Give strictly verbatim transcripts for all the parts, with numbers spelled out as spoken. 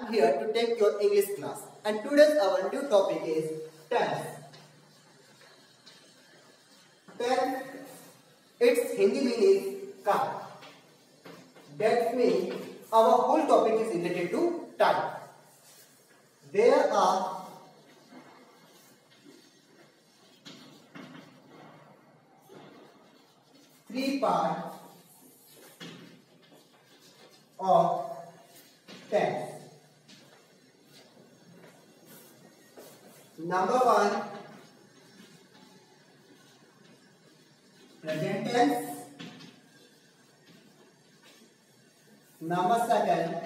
Here to take your English class, and today's our new topic is tense. Tense, its Hindi meaning is काल. That means our whole topic is related to time. There are three parts of tense. Number one, present tense. Number second,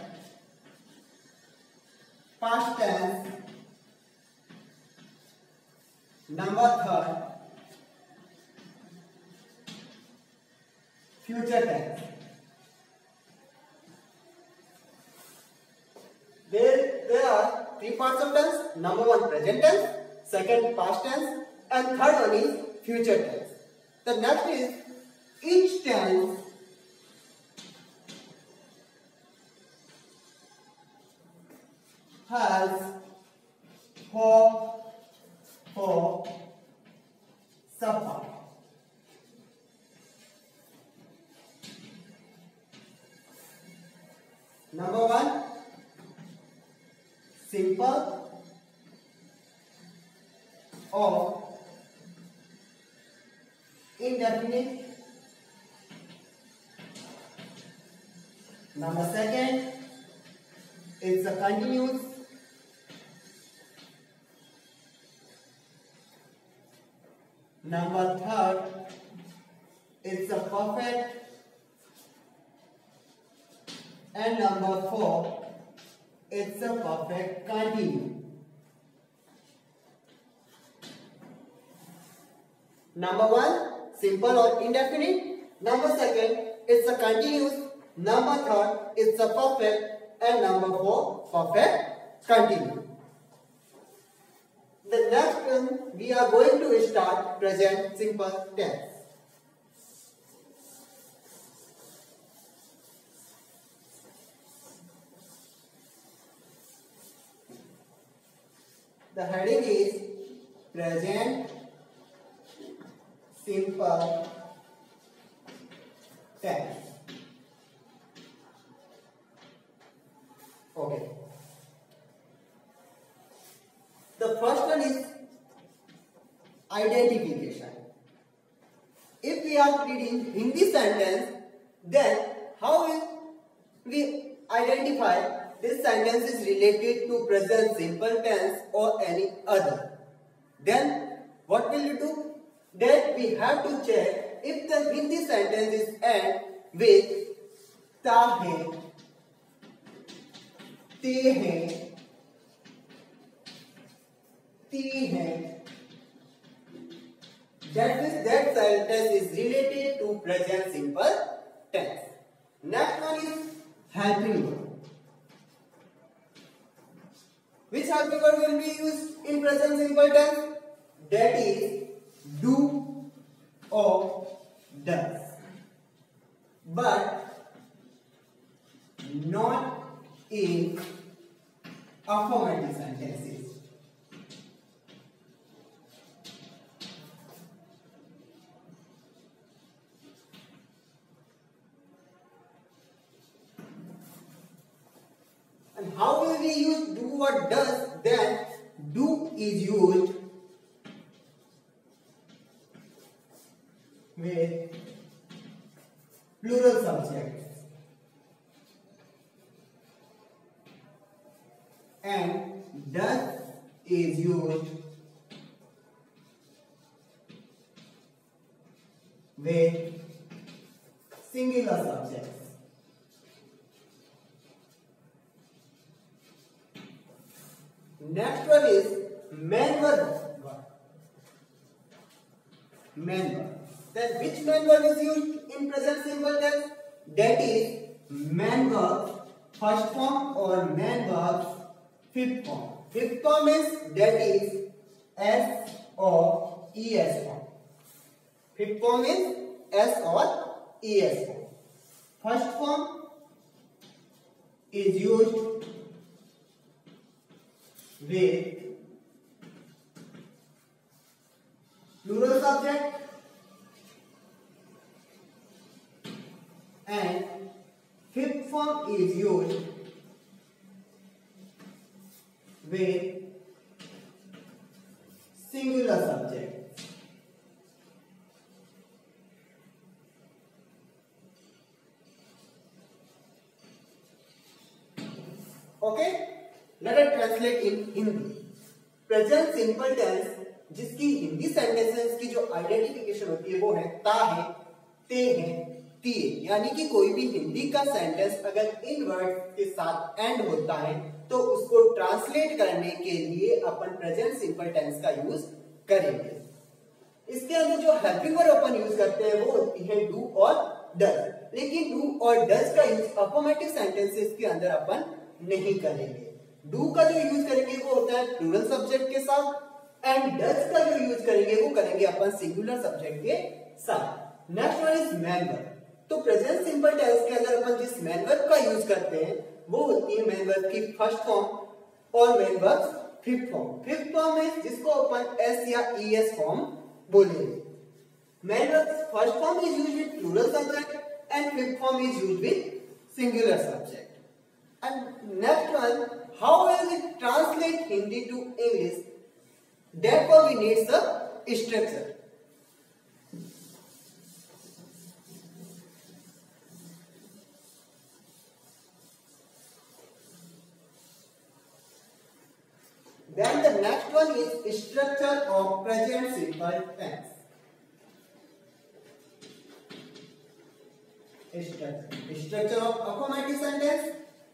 past tense. Number third, future tense. There, there are three parts of tense. Number one, present tense. Second, past tense. And third one is future tense. The next is each tense has four, four subparts. Number one, simple or indefinite. Number second, it's a continuous. Number third, it's a perfect. And number four, it's a perfect continuous. Number one, simple or indefinite. Number second, it's a continuous. Number third, it's a perfect. And number four, perfect continuous. The next one, we are going to start present simple tense. The heading is present simple tense. Okay. The first one is identification. If we are reading Hindi sentence, then how will we identify this sentence is related to present simple tense or any other? Then what will you do? Then we have to check if the Hindi sentence is end with ta hai, te hai, ti hai. That means that sentence is related to present simple tense. Next one is helping verb. Which helping verb will be used in present simple tense? That is do or does. But not in affirmative sentences. And how will we use do or does? Then do is used with plural subjects and does is used with singular subjects. Next one is main verb. Main verb. Then which main verb is used in present simple tense? That is main verb first form or main verb fifth form. Fifth form is that is S or E S form. Fifth form is S or E S form. First form is used with plural subject and fifth form is used with singular subject. Okay, let us translate in Hindi. Present simple tense जिसकी Hindi sentences की जो identification होती है वो है ता है, ते है, ती है। यानी कि कोई भी हिंदी का सेंटेंस अगर इन वर्ड के साथ एंड होता है तो उसको ट्रांसलेट करने के लिए अपन प्रेजेंट सिंपल टेंस का यूज करेंगे। इसके अंदर जो हेल्पिंग वर्ब अपन यूज करते हैं वो होती है डू और डज, लेकिन डू और डज का यूज अफर्मेटिव सेंटेंसेस के अंदर अपन नहीं करेंगे। डू का जो यूज करेंगे वो होता है प्लूरल सब्जेक्ट के साथ एंड डज का जो यूज करेंगे वो करेंगे अपन सिंगुलर सब्जेक्ट के साथ। Next one is main verb. तो प्रेजेंट सिंपल टेंस के अंदर अपन जिस मैन वर्ब का यूज करते हैं वो होती है मैन वर्ब की फर्स्ट फॉर्म और main verb fifth form. Fifth form है जिसको अपन एस या ई एस फॉर्म बोलेंगे। Main verb first form is used with plural subject and fifth form is used with singular subject. And next one, how will we translate Hindi to English? Therefore, we need the structure. Then the next one is structure of present simple tense. Structure, structure of affirmative sentence.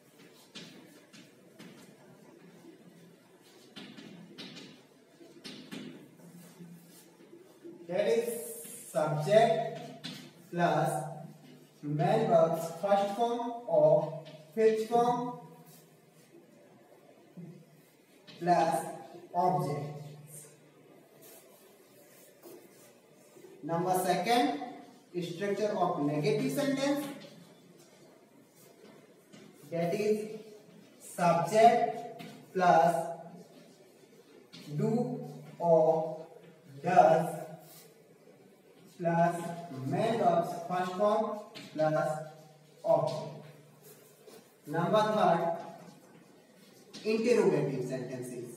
That is subject plus main verbs first form or fifth form plus object. Number second, structure of negative sentence. That is subject plus do or does plus main verbs first form plus object. Number third, interrogative sentences.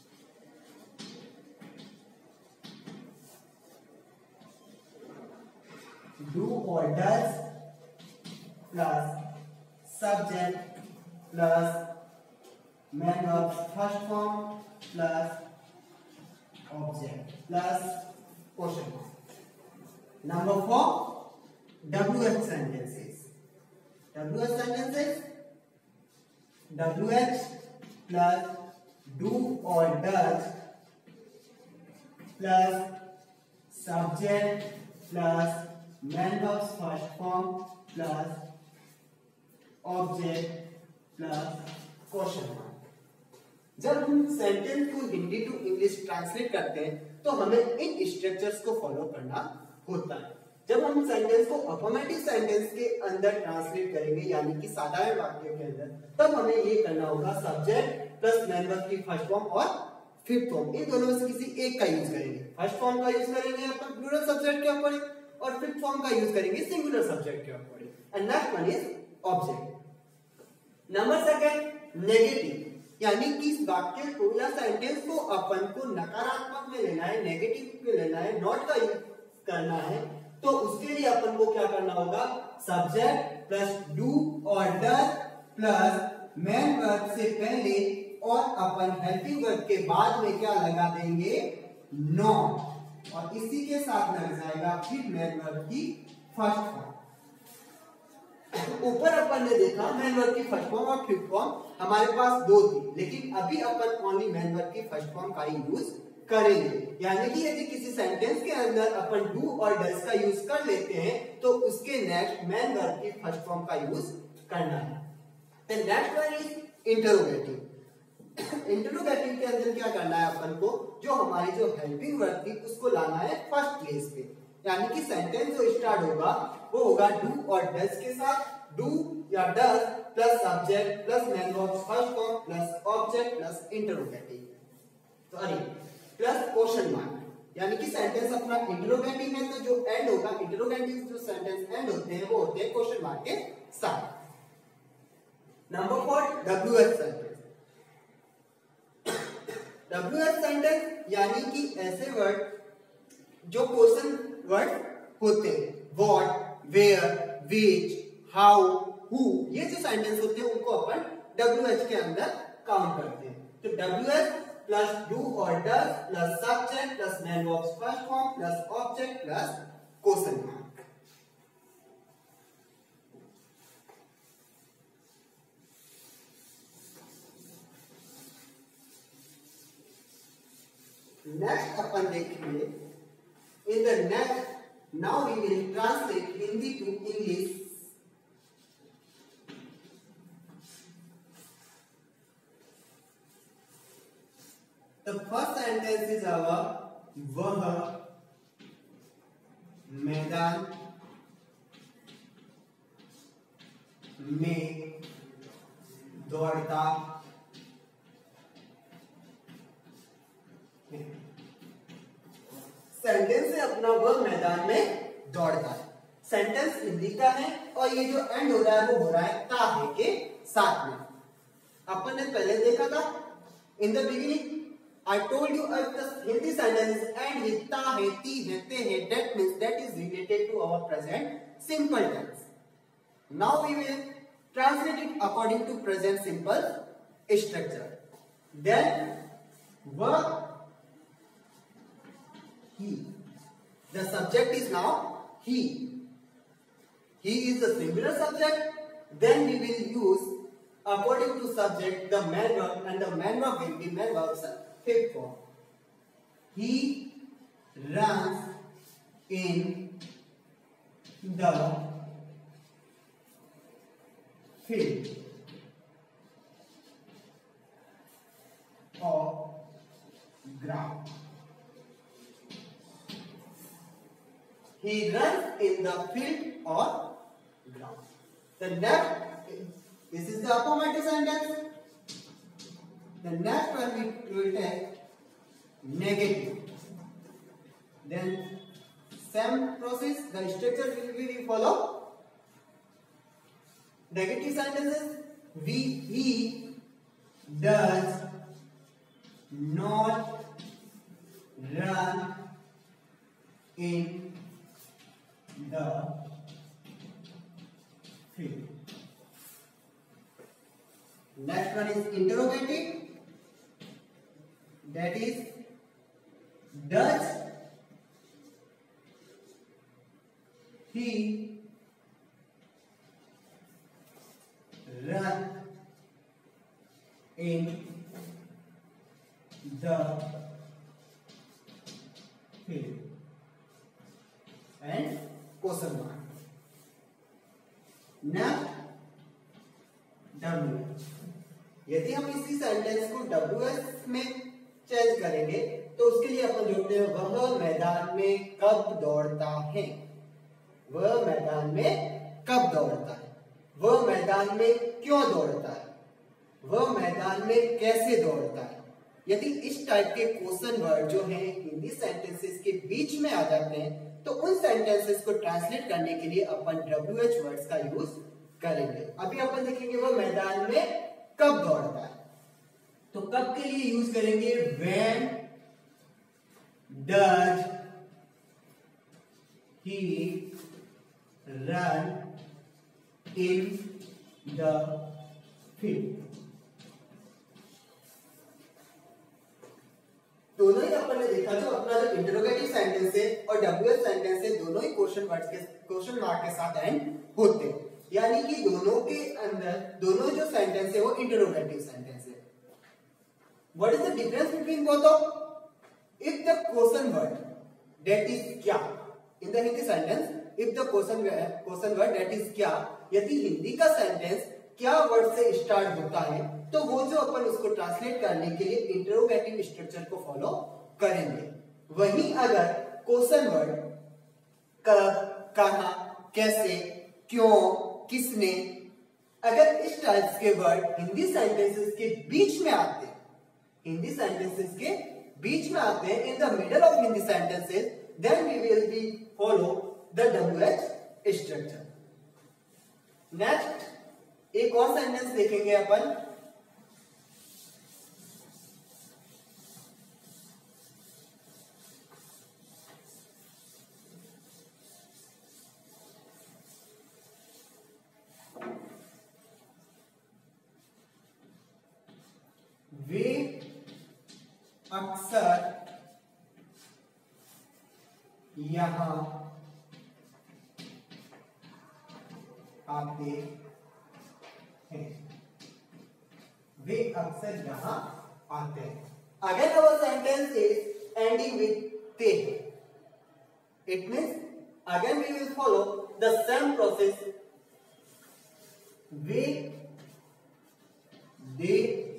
Do or does plus subject plus main verbs first form plus object plus question mark. Number four, W H sentences. W H sentences, W H plus do or does plus subject plus main verbs first form plus object plus question mark. जब हम sentence को Hindi to English translate करते हैं तो हमें इन structures को follow करना होता है। जब हम सेंटेंस को अफर्मेटिव सेंटेंस के अंदर ट्रांसलेट करेंगे यानी कि साधारण वाक्य के अंदर, तब हमें ये करना होगा सब्जेक्ट प्लस मेन वर्ब की फर्स्ट फॉर्म और फिफ्थ फॉर्म, इन दोनों में से किसी एक का यूज करेंगे। फर्स्ट फॉर्म का यूज करेंगे अपन प्लूरल सब्जेक्ट के अकॉर्डिंग और फिफ्थ फॉर्म का यूज करेंगे सिंगुलर सब्जेक्ट के according. And next one is object. Number second, negative, यानी कि इस वाक्य को या सेंटेंस को अपन को नकारात्मक में लेना है, नेगेटिव में लेना है, नॉट का यूज करना है, तो उसके लिए अपन को क्या करना होगा, सब्जेक्ट प्लस डू और डज प्लस मेन वर्ब से पहले और अपन हेल्पिंग वर्ब के बाद में क्या लगा देंगे, नॉट, और इसी के साथ लग जाएगा फिर मेन वर्ब की फर्स्ट फॉर्म। ऊपर अपन ने देखा मेन वर्ब की फर्स्ट फॉर्म और फिफ्थ फॉर्म हमारे पास दो थी, लेकिन अभी अपन ओनली मेन वर्ब की फर्स्ट फॉर्म का ही यूज करेंगे। यानी कि यदि किसी सेंटेंस के अंदर अपन डू और डज का यूज कर लेते हैं तो उसके नेक्स्ट मेन वर्ब की फर्स्ट फॉर्म का यूज करना है। तो next one is interrogative. Interrogative के अंदर क्या करना है अपन को, जो हमारी जो हेल्पिंग वर्ब थी उसको लाना है फर्स्ट प्लेस पे, यानी कि सेंटेंस जो स्टार्ट होगा वो होगा डू और डज के साथ, डू या does plus subject plus main verb first form plus object object plus interrogative, sorry plus question mark, यानी कि सेंटेंस अपना इंटरोगेटिव है तो जो एंड होगा, इंटरोगेटिव जो सेंटेंस एंड होते हैं वो होते हैं क्वेश्चन मार्क के साथ। Number four, W H sentence. W H sentence यानी कि ऐसे वर्ड जो क्वेश्चन वर्ड होते हैं, what, where, which, how, who, ये जो सेंटेंस होते हैं उनको अपन डब्ल्यू एच के अंदर काउंट करते हैं। तो डब्ल्यू एच प्लस डू और does plus subject plus main verbs first form plus object plus question mark. Next अपन देखेंगे in the next, now we will translate Hindi to English. The first sentence is our वह मैदान में दौड़ता है। Sentence है अपना वह मैदान में दौड़ता है। सेंटेंस हिंदी का है और ये जो एंड हो रहा है वो हो रहा है ता है के साथ में। अपन ने पहले देखा था in the beginning I told you if the Hindi sentence end with ta hai, ti hai, te hai, that means that is related to our present simple tense. Now we will translate it according to present simple structure. Then verb he. The subject is now he. He is the singular subject. Then we will use according to subject the main verb, and the main verb will be main verbs fifth form. He runs in the field or ground. He runs in the field or ground. The next, this is the affirmative sentence. The next one we will take negative. Then same process, the structure will be we follow. Negative sentences: we, he does not run in the field. Next one is interrogative. That is, does he run in the field? And question mark. Now W. यदि हम इसी sentence को W S में change करेंगे तो उसके लिए अपन जोड़ते हैं वह मैदान में कब दौड़ता है। वह मैदान में कब दौड़ता है, वह मैदान में क्यों दौड़ता है, वह मैदान में कैसे दौड़ता है। यदि इस टाइप के क्वेश्चन वर्ड जो हैं हिंदी सेंटेंसेस के बीच में आ जाते हैं तो उन सेंटेंसेस को ट्रांसलेट करने के लिए अपन डब्ल्यू एच वर्ड्स का यूज करेंगे। अभी अपन देखेंगे वह मैदान में कब दौड़ता है, तो कब के लिए यूज करेंगे when does he run in the field। दोनों ही अपन ने देखा जो अपना जो इंटरोगेटिव सेंटेंस है और डब्ल्यू एच सेंटेंस है दोनों ही क्वेश्चन वर्ड के क्वेश्चन मार्क के साथ एंड होते हैं, यानी कि दोनों के अंदर दोनों जो सेंटेंस है वो इंटरोगेटिव सेंटेंस है। What is the difference between both of? If the question word that is क्या in the Hindi sentence, if the question question word that is क्या, यदि हिंदी का सेंटेंस क्या वर्ड से स्टार्ट होता है तो वो जो अपन उसको ट्रांसलेट करने के लिए इंटरोगेटिव स्ट्रक्चर को फॉलो करेंगे। वहीं अगर क्वेश्चन वर्ड कब, कहां, कैसे, क्यों, किसने, अगर इस टाइप्स के वर्ड हिंदी सेंटेंसेस के बीच में आते हैं, हिंदी सेंटेंसेस के बीच में आते हैं, in the middle of Hindi sentences, then we will be follow the W H structure. Next एक और सेंटेंस देखेंगे अपन। वे अक्सर यहां आते हैं। वे अक्सर यहां आते हैं। Again our sentence is ending with ते। It means again we will follow the same process. वे, they,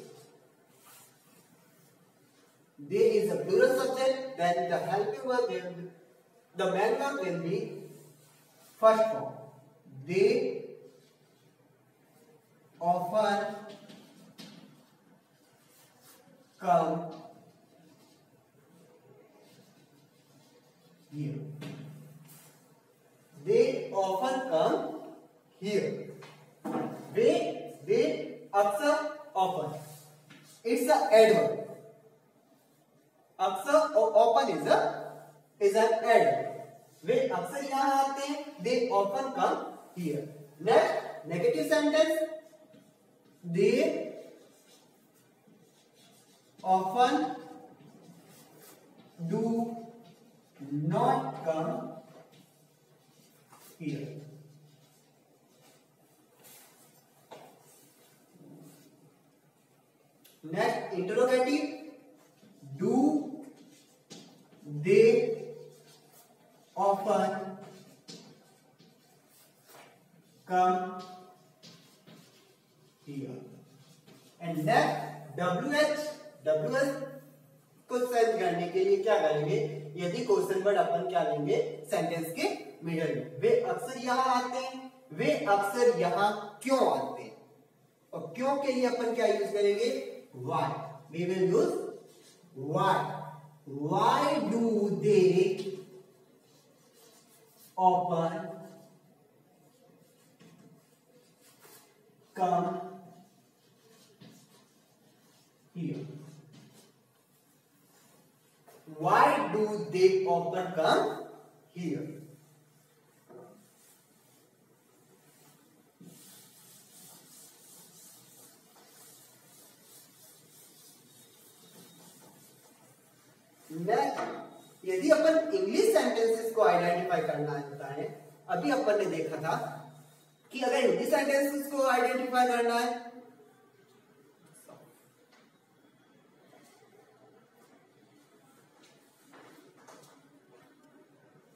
they is a plural subject, then the helping verb will be, the main verb will be first form. They often come here. They often come here. They, they, अक्सर, often. It's a adverb. अक्सर और often is a is an adverb. वे अक्सर यहां आते हैं, they often come here. Next negative sentence, they often do not come here. Next interrogative, do they often come here? And next W H, W H को send करने के लिए क्या करेंगे? यदि क्वेश्चन वर्ड अपन क्या लेंगे सेंटेंस के मिडल में। वे अक्सर यहाँ आते हैं, वे अक्सर यहाँ क्यों आते हैं? और क्यों के लिए अपन क्या यूज करेंगे? why. We will use why. Why do they often come here? Why do they often come here? Next यदि अपन इंग्लिश सेंटेंसेस को आइडेंटिफाई करना होता है, अभी अपन ने देखा था कि अगर हिंदी सेंटेंसेस को आइडेंटिफाई करना है